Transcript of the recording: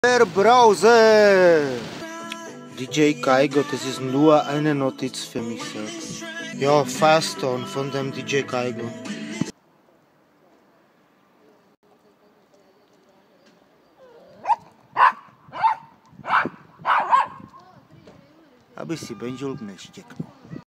Der Browser! DJ Kaigo, das ist nur eine Notiz für mich selbst. Ja, Firestone von dem DJ Kaigo. Aby si Benžul neštěknul.